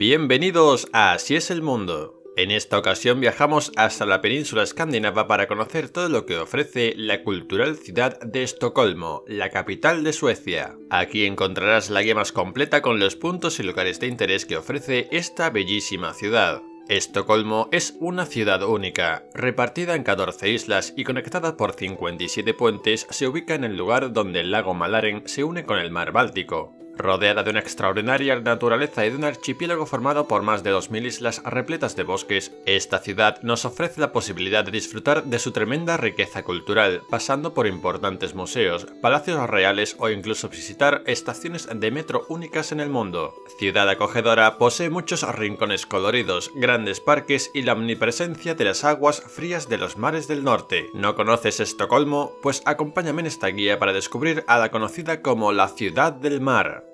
Bienvenidos a Así es el mundo. En esta ocasión viajamos hasta la península escandinava para conocer todo lo que ofrece la cultural ciudad de Estocolmo, la capital de Suecia. Aquí encontrarás la guía más completa con los puntos y lugares de interés que ofrece esta bellísima ciudad. Estocolmo es una ciudad única, repartida en 14 islas y conectada por 57 puentes, se ubica en el lugar donde el lago Mälaren se une con el mar Báltico. Rodeada de una extraordinaria naturaleza y de un archipiélago formado por más de 2000 islas repletas de bosques, esta ciudad nos ofrece la posibilidad de disfrutar de su tremenda riqueza cultural, pasando por importantes museos, palacios reales o incluso visitar estaciones de metro únicas en el mundo. Ciudad acogedora, posee muchos rincones coloridos, grandes parques y la omnipresencia de las aguas frías de los mares del norte. ¿No conoces Estocolmo? Pues acompáñame en esta guía para descubrir a la conocida como la Ciudad del Mar.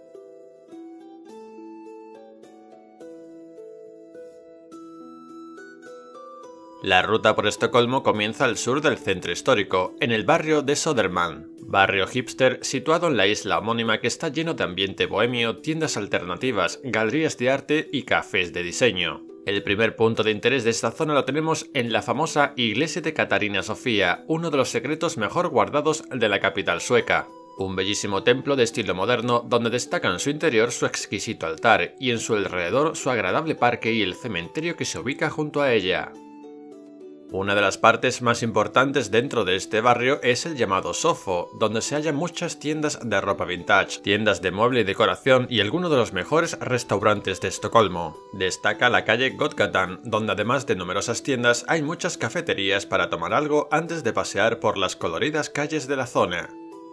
La ruta por Estocolmo comienza al sur del centro histórico, en el barrio de Södermalm, barrio hipster situado en la isla homónima que está lleno de ambiente bohemio, tiendas alternativas, galerías de arte y cafés de diseño. El primer punto de interés de esta zona lo tenemos en la famosa iglesia de Katarina Sofía, uno de los secretos mejor guardados de la capital sueca. Un bellísimo templo de estilo moderno donde destaca en su interior su exquisito altar y en su alrededor su agradable parque y el cementerio que se ubica junto a ella. Una de las partes más importantes dentro de este barrio es el llamado Sofo, donde se hallan muchas tiendas de ropa vintage, tiendas de mueble y decoración y algunos de los mejores restaurantes de Estocolmo. Destaca la calle Godgatan, donde además de numerosas tiendas hay muchas cafeterías para tomar algo antes de pasear por las coloridas calles de la zona.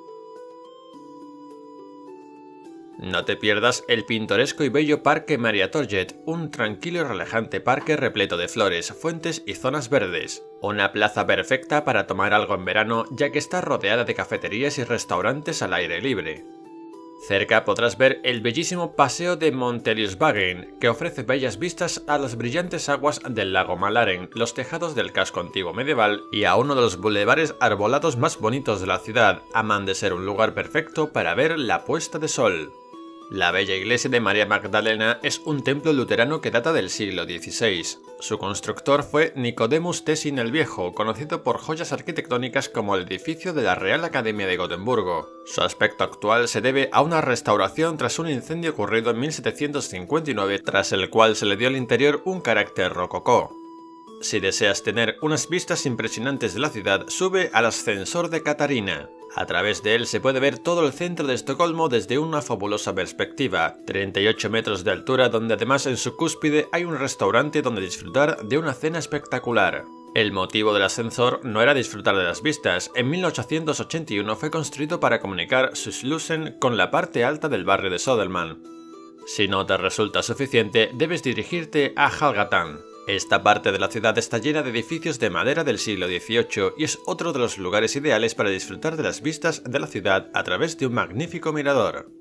No te pierdas el pintoresco y bello Parque Mariatorget, un tranquilo y relajante parque repleto de flores, fuentes y zonas verdes. Una plaza perfecta para tomar algo en verano, ya que está rodeada de cafeterías y restaurantes al aire libre. Cerca podrás ver el bellísimo Paseo de Monteliusbagen, que ofrece bellas vistas a las brillantes aguas del lago Mälaren, los tejados del casco antiguo medieval y a uno de los bulevares arbolados más bonitos de la ciudad, a man de ser un lugar perfecto para ver la puesta de sol. La bella iglesia de María Magdalena es un templo luterano que data del siglo XVI. Su constructor fue Nicodemus Tessin el Viejo, conocido por joyas arquitectónicas como el edificio de la Real Academia de Gotemburgo. Su aspecto actual se debe a una restauración tras un incendio ocurrido en 1759, tras el cual se le dio al interior un carácter rococó. Si deseas tener unas vistas impresionantes de la ciudad, sube al ascensor de Katarina. A través de él se puede ver todo el centro de Estocolmo desde una fabulosa perspectiva, 38 metros de altura, donde además en su cúspide hay un restaurante donde disfrutar de una cena espectacular. El motivo del ascensor no era disfrutar de las vistas. En 1881 fue construido para comunicar Slussen con la parte alta del barrio de Södermalm. Si no te resulta suficiente, debes dirigirte a Hallgatan. Esta parte de la ciudad está llena de edificios de madera del siglo XVIII y es otro de los lugares ideales para disfrutar de las vistas de la ciudad a través de un magnífico mirador.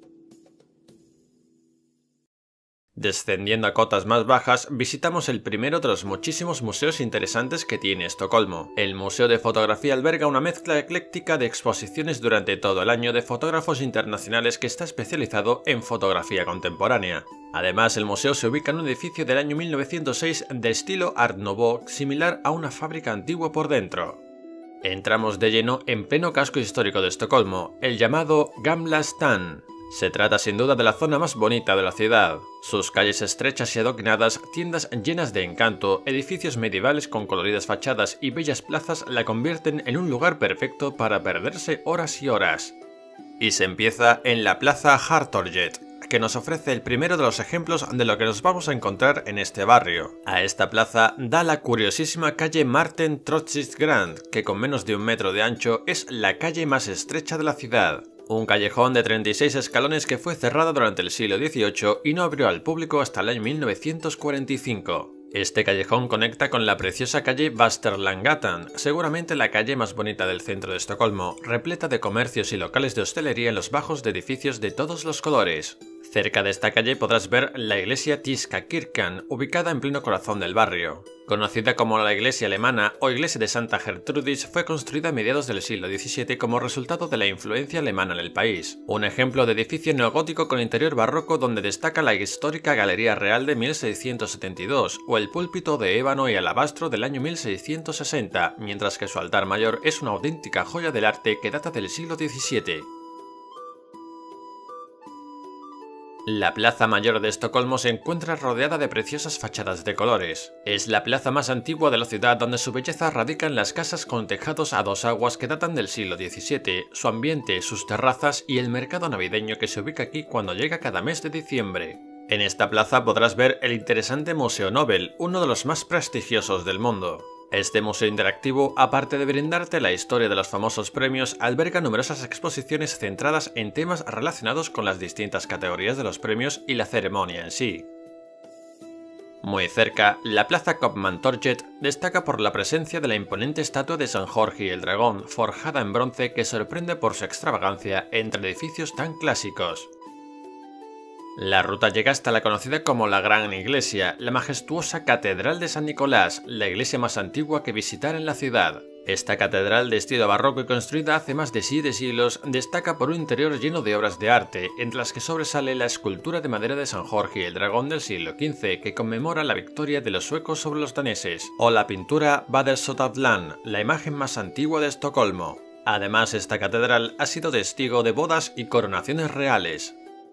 Descendiendo a cotas más bajas, visitamos el primero de los muchísimos museos interesantes que tiene Estocolmo. El Museo de Fotografía alberga una mezcla ecléctica de exposiciones durante todo el año de fotógrafos internacionales que está especializado en fotografía contemporánea. Además, el museo se ubica en un edificio del año 1906 de estilo Art Nouveau, similar a una fábrica antigua por dentro. Entramos de lleno en pleno casco histórico de Estocolmo, el llamado Gamla Stan. Se trata sin duda de la zona más bonita de la ciudad. Sus calles estrechas y adoquinadas, tiendas llenas de encanto, edificios medievales con coloridas fachadas y bellas plazas la convierten en un lugar perfecto para perderse horas y horas. Y se empieza en la Plaza Hartorget, que nos ofrece el primero de los ejemplos de lo que nos vamos a encontrar en este barrio. A esta plaza da la curiosísima calle Marten Trotsitsgrand, que con menos de 1 metro de ancho es la calle más estrecha de la ciudad. Un callejón de 36 escalones que fue cerrado durante el siglo XVIII y no abrió al público hasta el año 1945. Este callejón conecta con la preciosa calle Västerlånggatan, seguramente la calle más bonita del centro de Estocolmo, repleta de comercios y locales de hostelería en los bajos de edificios de todos los colores. Cerca de esta calle podrás ver la iglesia Tiskakirkan, ubicada en pleno corazón del barrio. Conocida como la iglesia alemana o iglesia de Santa Gertrudis, fue construida a mediados del siglo XVII como resultado de la influencia alemana en el país. Un ejemplo de edificio neogótico con interior barroco donde destaca la histórica Galería Real de 1672 o el púlpito de ébano y alabastro del año 1660, mientras que su altar mayor es una auténtica joya del arte que data del siglo XVII. La Plaza Mayor de Estocolmo se encuentra rodeada de preciosas fachadas de colores. Es la plaza más antigua de la ciudad donde su belleza radica en las casas con tejados a dos aguas que datan del siglo XVII, su ambiente, sus terrazas y el mercado navideño que se ubica aquí cuando llega cada mes de diciembre. En esta plaza podrás ver el interesante Museo Nobel, uno de los más prestigiosos del mundo. Este museo interactivo, aparte de brindarte la historia de los famosos premios, alberga numerosas exposiciones centradas en temas relacionados con las distintas categorías de los premios y la ceremonia en sí. Muy cerca, la Plaza Köpmantorget destaca por la presencia de la imponente estatua de San Jorge y el Dragón, forjada en bronce que sorprende por su extravagancia entre edificios tan clásicos. La ruta llega hasta la conocida como la Gran Iglesia, la majestuosa Catedral de San Nicolás, la iglesia más antigua que visitar en la ciudad. Esta catedral de estilo barroco y construida hace más de 7 siglos destaca por un interior lleno de obras de arte, entre las que sobresale la escultura de madera de San Jorge y el Dragón del siglo XV que conmemora la victoria de los suecos sobre los daneses, o la pintura Vaderstotavlan, la imagen más antigua de Estocolmo. Además, esta catedral ha sido testigo de bodas y coronaciones reales.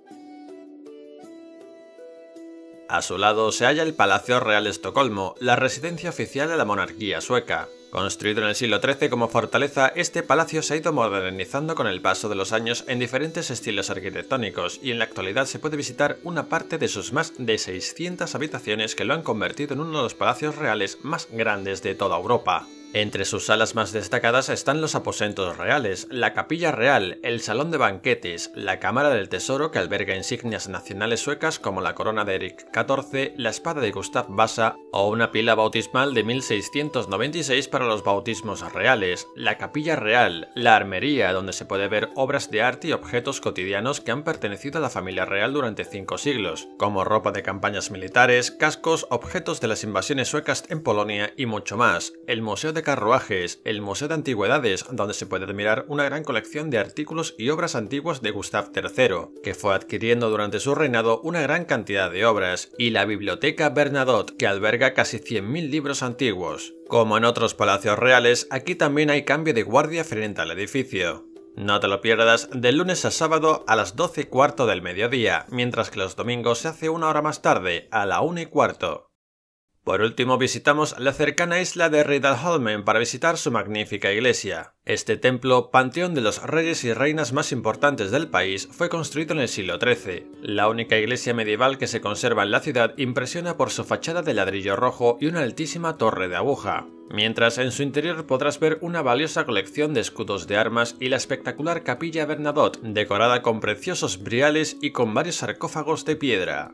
A su lado se halla el Palacio Real de Estocolmo, la residencia oficial de la monarquía sueca. Construido en el siglo XIII como fortaleza, este palacio se ha ido modernizando con el paso de los años en diferentes estilos arquitectónicos y en la actualidad se puede visitar una parte de sus más de 600 habitaciones que lo han convertido en uno de los palacios reales más grandes de toda Europa. Entre sus salas más destacadas están los aposentos reales, la capilla real, el salón de banquetes, la cámara del tesoro que alberga insignias nacionales suecas como la corona de Erik XIV, la espada de Gustav Vasa o una pila bautismal de 1696 para los bautismos reales, la capilla real, la armería donde se puede ver obras de arte y objetos cotidianos que han pertenecido a la familia real durante 5 siglos, como ropa de campañas militares, cascos, objetos de las invasiones suecas en Polonia y mucho más, el Museo de Carruajes, el Museo de Antigüedades, donde se puede admirar una gran colección de artículos y obras antiguas de Gustav III, que fue adquiriendo durante su reinado una gran cantidad de obras, y la Biblioteca Bernadotte, que alberga casi 100.000 libros antiguos. Como en otros palacios reales, aquí también hay cambio de guardia frente al edificio. No te lo pierdas del lunes a sábado a las 12:15 del mediodía, mientras que los domingos se hace una hora más tarde, a la 1:15. Por último visitamos la cercana isla de Riddarholmen para visitar su magnífica iglesia. Este templo, panteón de los reyes y reinas más importantes del país, fue construido en el siglo XIII. La única iglesia medieval que se conserva en la ciudad impresiona por su fachada de ladrillo rojo y una altísima torre de aguja. Mientras en su interior podrás ver una valiosa colección de escudos de armas y la espectacular capilla Bernadotte, decorada con preciosos briales y con varios sarcófagos de piedra.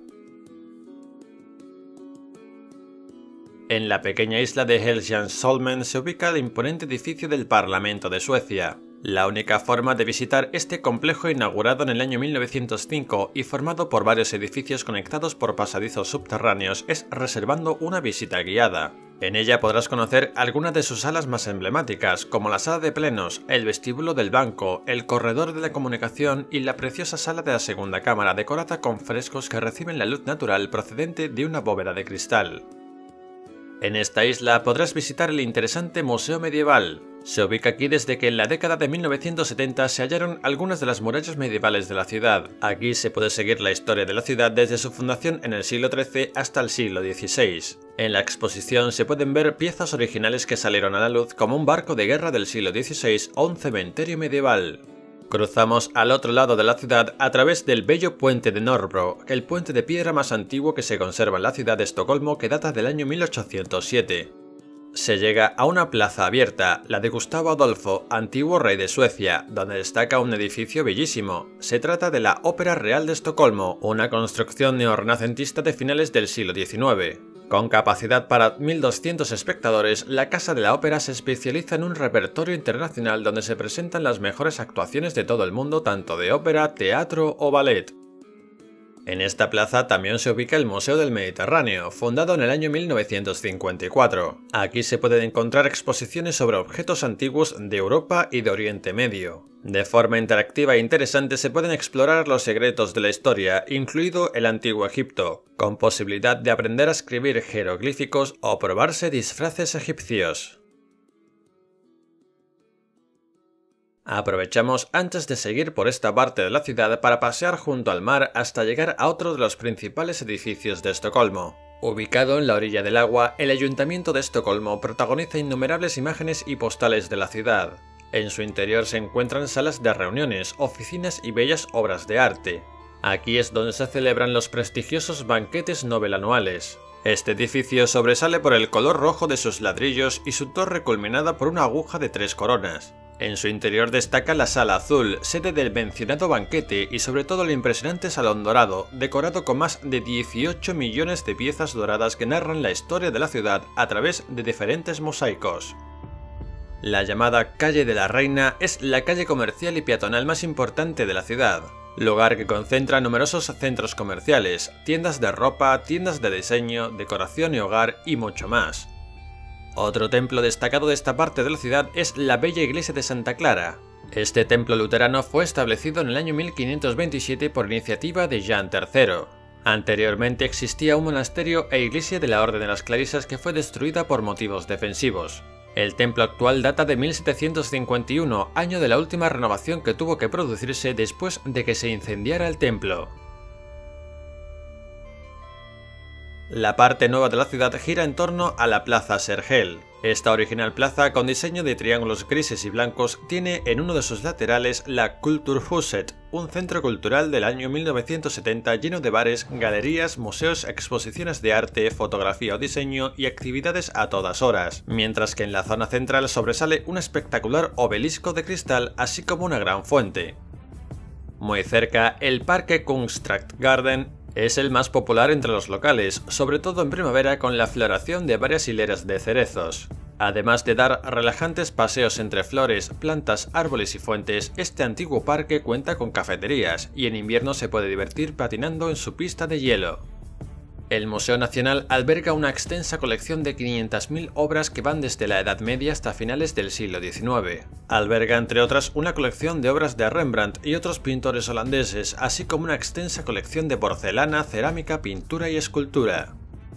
En la pequeña isla de Helgeandsholmen se ubica el imponente edificio del Parlamento de Suecia. La única forma de visitar este complejo, inaugurado en el año 1905 y formado por varios edificios conectados por pasadizos subterráneos, es reservando una visita guiada. En ella podrás conocer algunas de sus salas más emblemáticas, como la sala de plenos, el vestíbulo del banco, el corredor de la comunicación y la preciosa sala de la segunda cámara, decorada con frescos que reciben la luz natural procedente de una bóveda de cristal. En esta isla podrás visitar el interesante Museo Medieval. Se ubica aquí desde que en la década de 1970 se hallaron algunas de las murallas medievales de la ciudad. Aquí se puede seguir la historia de la ciudad desde su fundación en el siglo XIII hasta el siglo XVI. En la exposición se pueden ver piezas originales que salieron a la luz, como un barco de guerra del siglo XVI o un cementerio medieval. Cruzamos al otro lado de la ciudad a través del bello puente de Norrbro, el puente de piedra más antiguo que se conserva en la ciudad de Estocolmo, que data del año 1807. Se llega a una plaza abierta, la de Gustavo Adolfo, antiguo rey de Suecia, donde destaca un edificio bellísimo. Se trata de la Ópera Real de Estocolmo, una construcción neorrenacentista de finales del siglo XIX. Con capacidad para 1.200 espectadores, la Casa de la Ópera se especializa en un repertorio internacional donde se presentan las mejores actuaciones de todo el mundo, tanto de ópera, teatro o ballet. En esta plaza también se ubica el Museo del Mediterráneo, fundado en el año 1954. Aquí se pueden encontrar exposiciones sobre objetos antiguos de Europa y de Oriente Medio. De forma interactiva e interesante se pueden explorar los secretos de la historia, incluido el Antiguo Egipto, con posibilidad de aprender a escribir jeroglíficos o probarse disfraces egipcios. Aprovechamos antes de seguir por esta parte de la ciudad para pasear junto al mar hasta llegar a otro de los principales edificios de Estocolmo. Ubicado en la orilla del agua, el Ayuntamiento de Estocolmo protagoniza innumerables imágenes y postales de la ciudad. En su interior se encuentran salas de reuniones, oficinas y bellas obras de arte. Aquí es donde se celebran los prestigiosos banquetes Nobel anuales. Este edificio sobresale por el color rojo de sus ladrillos y su torre culminada por una aguja de 3 coronas. En su interior destaca la Sala Azul, sede del mencionado banquete, y sobre todo el impresionante Salón Dorado, decorado con más de 18 millones de piezas doradas que narran la historia de la ciudad a través de diferentes mosaicos. La llamada Calle de la Reina es la calle comercial y peatonal más importante de la ciudad, lugar que concentra numerosos centros comerciales, tiendas de ropa, tiendas de diseño, decoración y hogar y mucho más. Otro templo destacado de esta parte de la ciudad es la bella iglesia de Santa Clara. Este templo luterano fue establecido en el año 1527 por iniciativa de Jan III. Anteriormente existía un monasterio e iglesia de la Orden de las Clarisas que fue destruida por motivos defensivos. El templo actual data de 1751, año de la última renovación que tuvo que producirse después de que se incendiara el templo. La parte nueva de la ciudad gira en torno a la Plaza Sergel. Esta original plaza, con diseño de triángulos grises y blancos, tiene en uno de sus laterales la Kulturhuset, un centro cultural del año 1970 lleno de bares, galerías, museos, exposiciones de arte, fotografía o diseño y actividades a todas horas, mientras que en la zona central sobresale un espectacular obelisco de cristal, así como una gran fuente. Muy cerca, el Parque Kungsträdgården es el más popular entre los locales, sobre todo en primavera con la floración de varias hileras de cerezos. Además de dar relajantes paseos entre flores, plantas, árboles y fuentes, este antiguo parque cuenta con cafeterías y en invierno se puede divertir patinando en su pista de hielo. El Museo Nacional alberga una extensa colección de 500.000 obras que van desde la Edad Media hasta finales del siglo XIX. Alberga, entre otras, una colección de obras de Rembrandt y otros pintores holandeses, así como una extensa colección de porcelana, cerámica, pintura y escultura.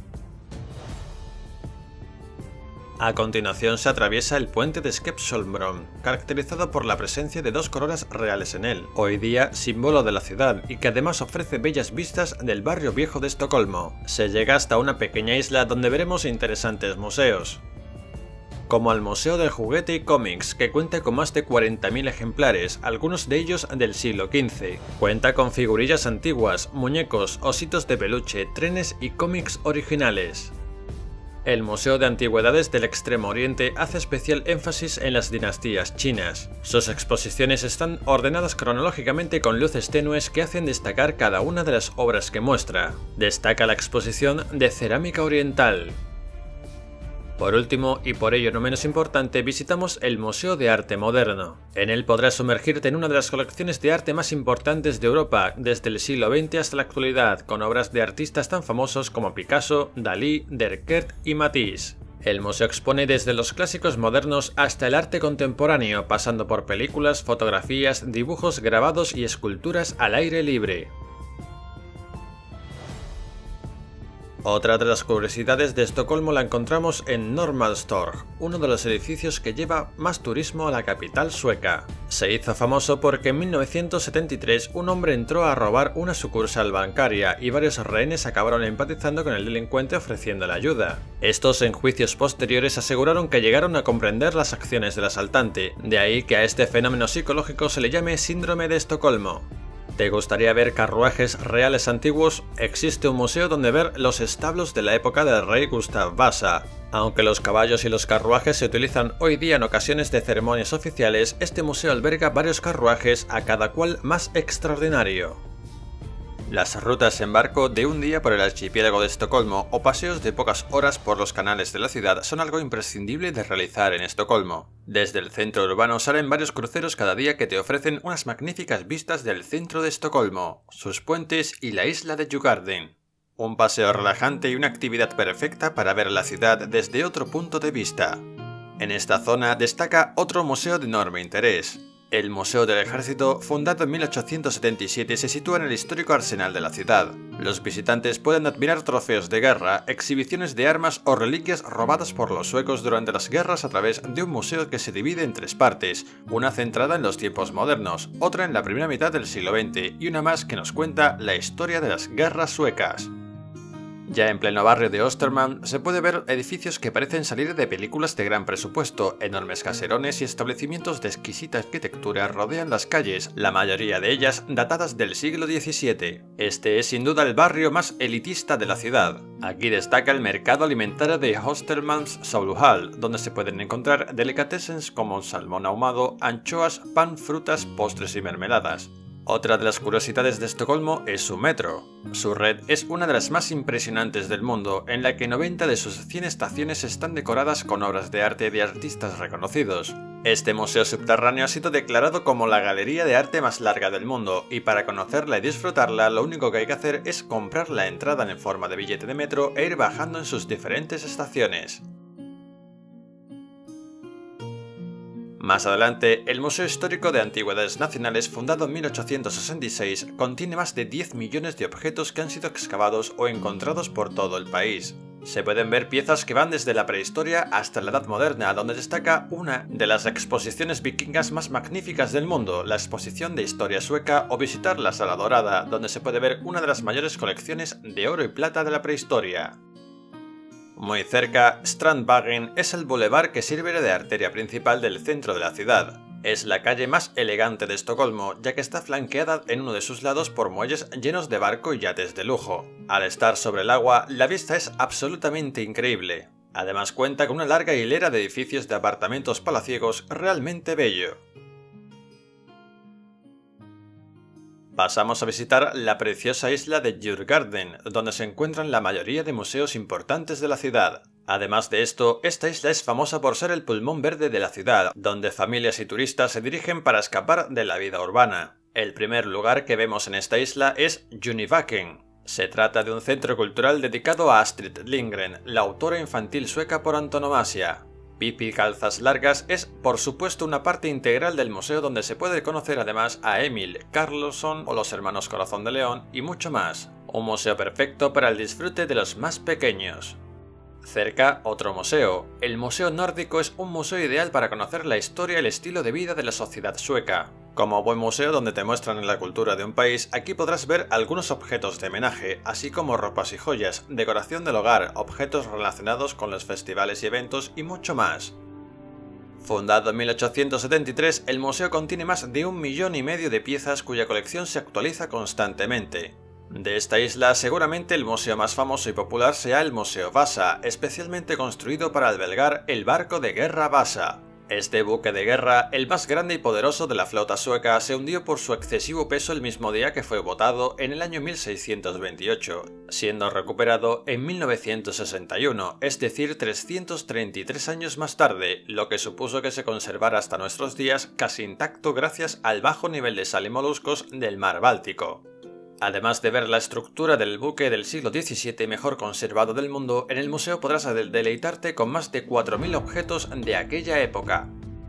A continuación se atraviesa el puente de Skeppsholmsbron, caracterizado por la presencia de 2 coronas reales en él, hoy día símbolo de la ciudad y que además ofrece bellas vistas del barrio viejo de Estocolmo. Se llega hasta una pequeña isla donde veremos interesantes museos, como el Museo del Juguete y Cómics, que cuenta con más de 40.000 ejemplares, algunos de ellos del siglo XV. Cuenta con figurillas antiguas, muñecos, ositos de peluche, trenes y cómics originales. El Museo de Antigüedades del Extremo Oriente hace especial énfasis en las dinastías chinas. Sus exposiciones están ordenadas cronológicamente con luces tenues que hacen destacar cada una de las obras que muestra. Destaca la exposición de cerámica oriental. Por último, y por ello no menos importante, visitamos el Museo de Arte Moderno. En él podrás sumergirte en una de las colecciones de arte más importantes de Europa, desde el siglo XX hasta la actualidad, con obras de artistas tan famosos como Picasso, Dalí, Derquert y Matisse. El museo expone desde los clásicos modernos hasta el arte contemporáneo, pasando por películas, fotografías, dibujos, grabados y esculturas al aire libre. Otra de las curiosidades de Estocolmo la encontramos en Norrmalmstorg, uno de los edificios que lleva más turismo a la capital sueca. Se hizo famoso porque en 1973 un hombre entró a robar una sucursal bancaria y varios rehenes acabaron empatizando con el delincuente ofreciéndole ayuda. Estos en juicios posteriores aseguraron que llegaron a comprender las acciones del asaltante, de ahí que a este fenómeno psicológico se le llame Síndrome de Estocolmo. ¿Te gustaría ver carruajes reales antiguos? Existe un museo donde ver los establos de la época del rey Gustav Vasa. Aunque los caballos y los carruajes se utilizan hoy día en ocasiones de ceremonias oficiales, este museo alberga varios carruajes, a cada cual más extraordinario. Las rutas en barco de un día por el archipiélago de Estocolmo o paseos de pocas horas por los canales de la ciudad son algo imprescindible de realizar en Estocolmo. Desde el centro urbano salen varios cruceros cada día que te ofrecen unas magníficas vistas del centro de Estocolmo, sus puentes y la isla de Djurgården. Un paseo relajante y una actividad perfecta para ver la ciudad desde otro punto de vista. En esta zona destaca otro museo de enorme interés. El Museo del Ejército, fundado en 1877, se sitúa en el histórico arsenal de la ciudad. Los visitantes pueden admirar trofeos de guerra, exhibiciones de armas o reliquias robadas por los suecos durante las guerras a través de un museo que se divide en tres partes, una centrada en los tiempos modernos, otra en la primera mitad del siglo XX y una más que nos cuenta la historia de las guerras suecas. Ya en pleno barrio de Östermalm se puede ver edificios que parecen salir de películas de gran presupuesto, enormes caserones y establecimientos de exquisita arquitectura rodean las calles, la mayoría de ellas datadas del siglo XVII. Este es sin duda el barrio más elitista de la ciudad. Aquí destaca el mercado alimentario de Östermalms Saluhall, donde se pueden encontrar delicatessens como salmón ahumado, anchoas, pan, frutas, postres y mermeladas. Otra de las curiosidades de Estocolmo es su metro. Su red es una de las más impresionantes del mundo, en la que 90 de sus 100 estaciones están decoradas con obras de arte de artistas reconocidos. Este museo subterráneo ha sido declarado como la galería de arte más larga del mundo, y para conocerla y disfrutarla lo único que hay que hacer es comprar la entrada en forma de billete de metro e ir bajando en sus diferentes estaciones. Más adelante, el Museo Histórico de Antigüedades Nacionales, fundado en 1866, contiene más de 10 millones de objetos que han sido excavados o encontrados por todo el país. Se pueden ver piezas que van desde la prehistoria hasta la Edad Moderna, donde destaca una de las exposiciones vikingas más magníficas del mundo, la Exposición de Historia Sueca, o visitar la Sala Dorada, donde se puede ver una de las mayores colecciones de oro y plata de la prehistoria. Muy cerca, Strandvägen es el bulevar que sirve de arteria principal del centro de la ciudad. Es la calle más elegante de Estocolmo, ya que está flanqueada en uno de sus lados por muelles llenos de barco y yates de lujo. Al estar sobre el agua, la vista es absolutamente increíble. Además cuenta con una larga hilera de edificios de apartamentos palaciegos realmente bello. Pasamos a visitar la preciosa isla de Djurgården, donde se encuentran la mayoría de museos importantes de la ciudad. Además de esto, esta isla es famosa por ser el pulmón verde de la ciudad, donde familias y turistas se dirigen para escapar de la vida urbana. El primer lugar que vemos en esta isla es Junibaken. Se trata de un centro cultural dedicado a Astrid Lindgren, la autora infantil sueca por antonomasia. Pippi Calzas Largas es, por supuesto, una parte integral del museo donde se puede conocer además a Emil Carlsson o los hermanos Corazón de León y mucho más. Un museo perfecto para el disfrute de los más pequeños. Cerca, otro museo. El Museo Nórdico es un museo ideal para conocer la historia y el estilo de vida de la sociedad sueca. Como buen museo donde te muestran la cultura de un país, aquí podrás ver algunos objetos de homenaje, así como ropas y joyas, decoración del hogar, objetos relacionados con los festivales y eventos y mucho más. Fundado en 1873, el museo contiene más de 1,5 millones de piezas cuya colección se actualiza constantemente. De esta isla, seguramente el museo más famoso y popular sea el Museo Vasa, especialmente construido para albergar el barco de guerra Vasa. Este buque de guerra, el más grande y poderoso de la flota sueca, se hundió por su excesivo peso el mismo día que fue botado en el año 1628, siendo recuperado en 1961, es decir, 333 años más tarde, lo que supuso que se conservara hasta nuestros días casi intacto gracias al bajo nivel de sal y moluscos del mar Báltico. Además de ver la estructura del buque del siglo XVII mejor conservado del mundo, en el museo podrás deleitarte con más de 4.000 objetos de aquella época.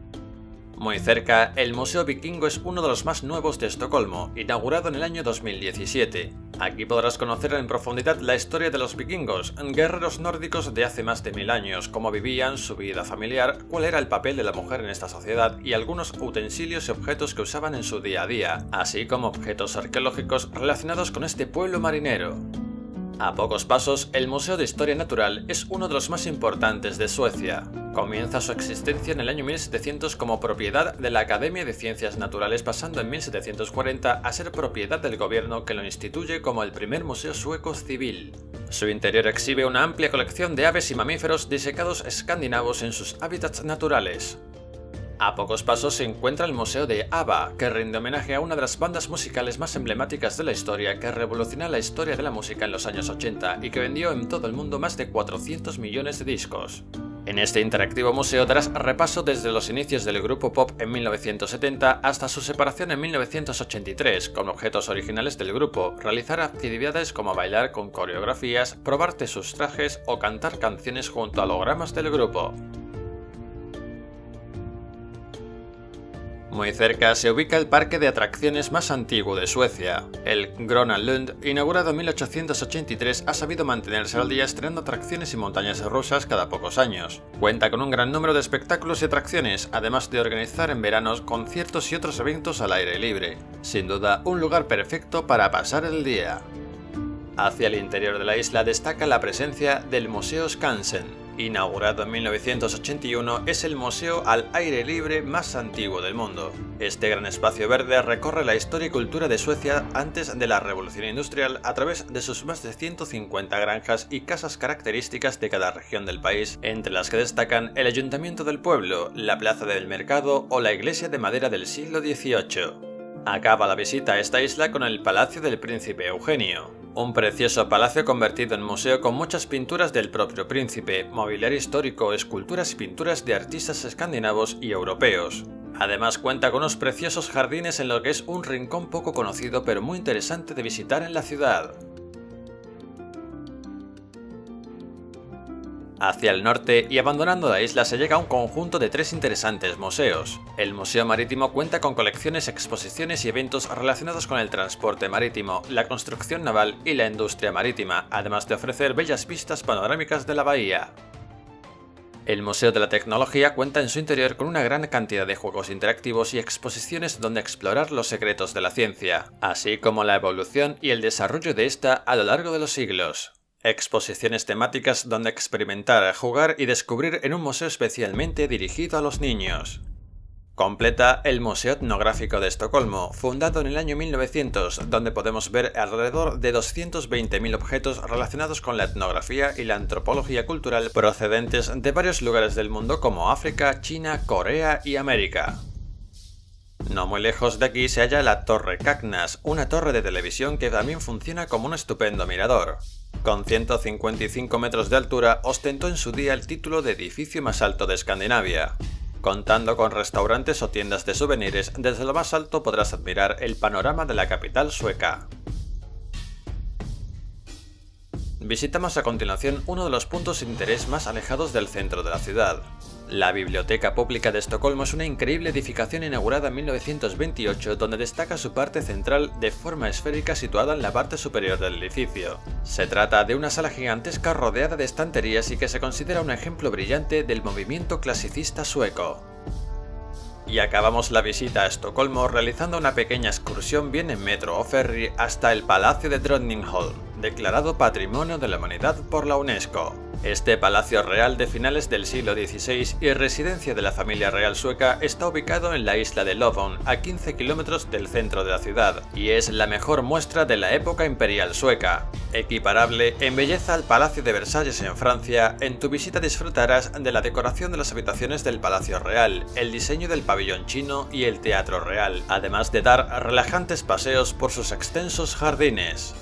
Muy cerca, el Museo Vikingo es uno de los más nuevos de Estocolmo, inaugurado en el año 2017. Aquí podrás conocer en profundidad la historia de los vikingos, guerreros nórdicos de hace más de 1000 años, cómo vivían, su vida familiar, cuál era el papel de la mujer en esta sociedad y algunos utensilios y objetos que usaban en su día a día, así como objetos arqueológicos relacionados con este pueblo marinero. A pocos pasos, el Museo de Historia Natural es uno de los más importantes de Suecia. Comienza su existencia en el año 1700 como propiedad de la Academia de Ciencias Naturales, pasando en 1740 a ser propiedad del gobierno, que lo instituye como el primer museo sueco civil. Su interior exhibe una amplia colección de aves y mamíferos disecados escandinavos en sus hábitats naturales. A pocos pasos se encuentra el Museo de ABBA, que rinde homenaje a una de las bandas musicales más emblemáticas de la historia, que revolucionó la historia de la música en los años 80 y que vendió en todo el mundo más de 400 millones de discos. En este interactivo museo darás repaso desde los inicios del grupo pop en 1970 hasta su separación en 1983, con objetos originales del grupo, realizar actividades como bailar con coreografías, probarte sus trajes o cantar canciones junto a hologramas del grupo. Muy cerca se ubica el parque de atracciones más antiguo de Suecia. El Gröna Lund, inaugurado en 1883, ha sabido mantenerse al día estrenando atracciones y montañas rusas cada pocos años. Cuenta con un gran número de espectáculos y atracciones, además de organizar en veranos conciertos y otros eventos al aire libre. Sin duda, un lugar perfecto para pasar el día. Hacia el interior de la isla destaca la presencia del Museo Skansen. Inaugurado en 1981, es el museo al aire libre más antiguo del mundo. Este gran espacio verde recorre la historia y cultura de Suecia antes de la revolución industrial a través de sus más de 150 granjas y casas características de cada región del país, entre las que destacan el ayuntamiento del pueblo, la plaza del mercado o la iglesia de madera del siglo XVIII. Acaba la visita a esta isla con el Palacio del Príncipe Eugenio, un precioso palacio convertido en museo con muchas pinturas del propio príncipe, mobiliario histórico, esculturas y pinturas de artistas escandinavos y europeos. Además cuenta con unos preciosos jardines en lo que es un rincón poco conocido pero muy interesante de visitar en la ciudad. Hacia el norte y abandonando la isla se llega a un conjunto de 3 interesantes museos. El Museo Marítimo cuenta con colecciones, exposiciones y eventos relacionados con el transporte marítimo, la construcción naval y la industria marítima, además de ofrecer bellas vistas panorámicas de la bahía. El Museo de la Tecnología cuenta en su interior con una gran cantidad de juegos interactivos y exposiciones donde explorar los secretos de la ciencia, así como la evolución y el desarrollo de esta a lo largo de los siglos. Exposiciones temáticas donde experimentar, jugar y descubrir en un museo especialmente dirigido a los niños. Completa el Museo Etnográfico de Estocolmo, fundado en el año 1900, donde podemos ver alrededor de 220.000 objetos relacionados con la etnografía y la antropología cultural procedentes de varios lugares del mundo como África, China, Corea y América. No muy lejos de aquí se halla la Torre Kaknäs, una torre de televisión que también funciona como un estupendo mirador. Con 155 metros de altura, ostentó en su día el título de edificio más alto de Escandinavia. Contando con restaurantes o tiendas de souvenirs, desde lo más alto podrás admirar el panorama de la capital sueca. Visitamos a continuación uno de los puntos de interés más alejados del centro de la ciudad. La Biblioteca Pública de Estocolmo es una increíble edificación inaugurada en 1928 donde destaca su parte central de forma esférica situada en la parte superior del edificio. Se trata de una sala gigantesca rodeada de estanterías y que se considera un ejemplo brillante del movimiento clasicista sueco. Y acabamos la visita a Estocolmo realizando una pequeña excursión bien en metro o ferry hasta el Palacio de Drottningholm, declarado Patrimonio de la Humanidad por la UNESCO. Este palacio real de finales del siglo XVI y residencia de la familia real sueca está ubicado en la isla de Lovön, a 15 kilómetros del centro de la ciudad, y es la mejor muestra de la época imperial sueca. Equiparable en belleza al Palacio de Versalles en Francia, en tu visita disfrutarás de la decoración de las habitaciones del Palacio Real, el diseño del pabellón chino y el Teatro Real, además de dar relajantes paseos por sus extensos jardines.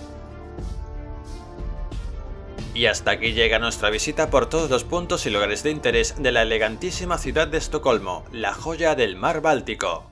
Y hasta aquí llega nuestra visita por todos los puntos y lugares de interés de la elegantísima ciudad de Estocolmo, la joya del mar Báltico.